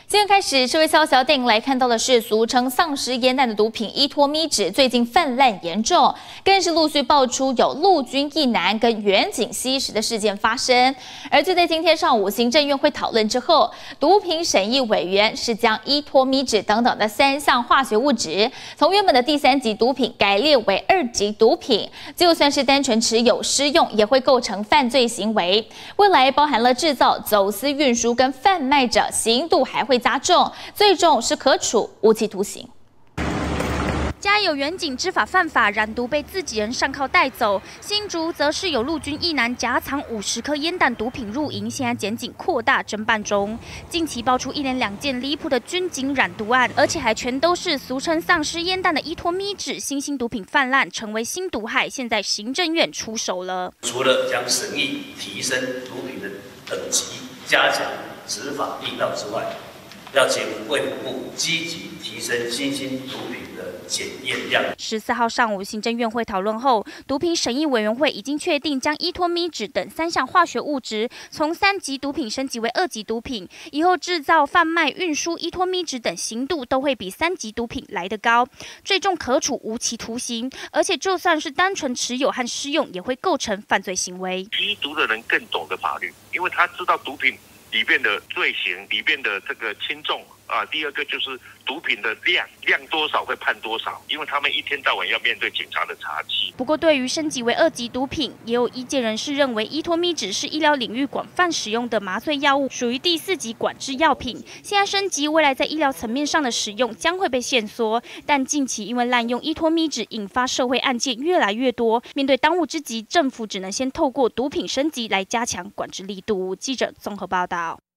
今天开始，社会消息带您来看到的是，俗称丧尸烟弹的毒品依托咪酯最近泛滥严重，更是陆续爆出有陆军一男跟远警吸食的事件发生。而就在今天上午，行政院会讨论之后，毒品审议委员是将依托咪酯等等的3项化学物质，从原本的第3级毒品改列为2级毒品，就算是单纯持有、施用，也会构成犯罪行为。未来包含了制造、走私、运输跟贩卖者，刑度还会加重，最重是可处无期徒刑。 家有远警知法犯法，染毒被自己人上铐带走。新竹则是有陆军一男夹藏50颗烟弹毒品入营，现在检警扩大侦办中。近期爆出1连2件离谱的军警染毒案，而且还全都是俗称丧尸烟弹的依托咪酯，新兴毒品泛滥，成为新毒害。现在行政院出手了， 除了将审议提升毒品的等级，加强执法力道之外，要请卫福部积极提升新兴毒品的检验量。 14号上午，行政院会讨论后，毒品审议委员会已经确定将依托咪酯等3项化学物质从3级毒品升级为2级毒品，以后制造、贩卖、运输依托咪酯等刑度都会比3级毒品来得高，最重可处无期徒刑，而且就算是单纯持有和施用，也会构成犯罪行为。 吸毒的人更懂得法律，因为他知道毒品里面的罪行里面的这个轻重啊，第二个就是毒品的量多少会判多少，因为他们一天到晚要面对警察的查缉。 不过，对于升级为2级毒品，也有意见人士认为，依托咪酯是医疗领域广泛使用的麻醉药物，属于第4级管制药品。现在升级，未来在医疗层面上的使用将会被限缩。但近期因为滥用依托咪酯，引发社会案件越来越多。面对当务之急，政府只能先透过毒品升级来加强管制力度。记者综合报道。